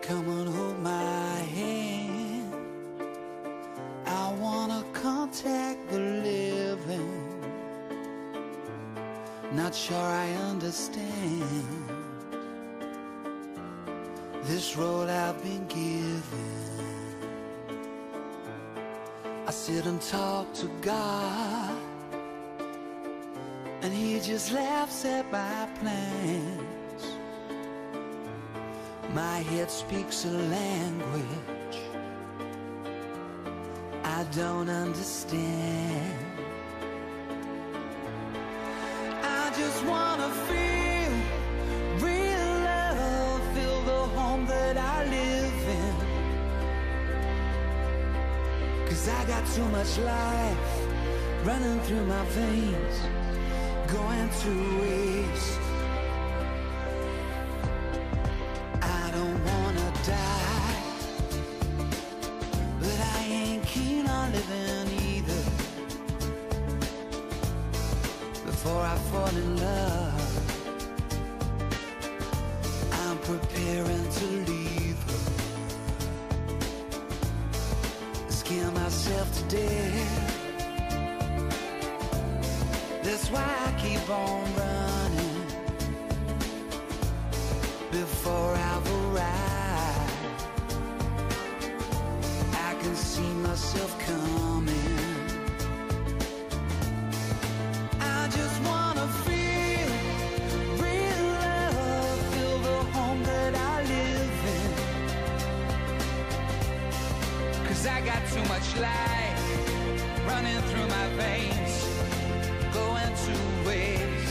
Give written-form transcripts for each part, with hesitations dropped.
Come and hold my hand. I wanna contact the living. Not sure I understand this road I've been given. I sit and talk to God, and He just laughs at my plans. My head speaks a language I don't understand. I just wanna feel real love, feel the home that I live in. 'Cause I got too much life running through my veins, going to waste. I don't wanna die, but I ain't keen on living either. Before I fall in love, I'm preparing to leave her. Scare myself to death. That's why I keep on running before I've arrived. I can see myself coming. I just wanna feel real love, feel the home that I live in. 'Cause I got too much life running through my veins, going to waste.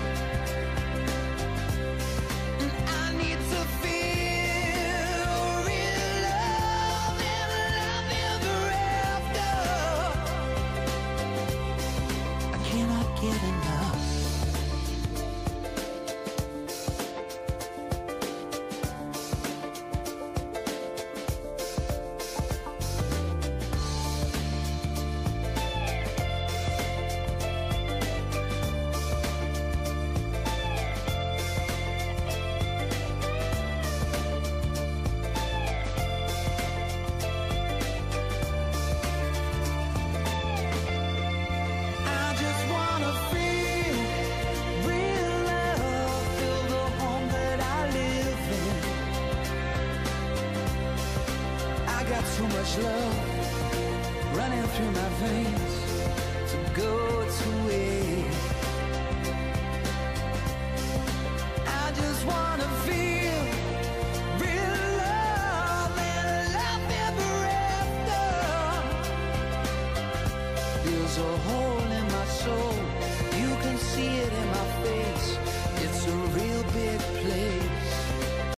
And I need to feel real love and love ever after. I cannot get enough. Too much love running through my veins.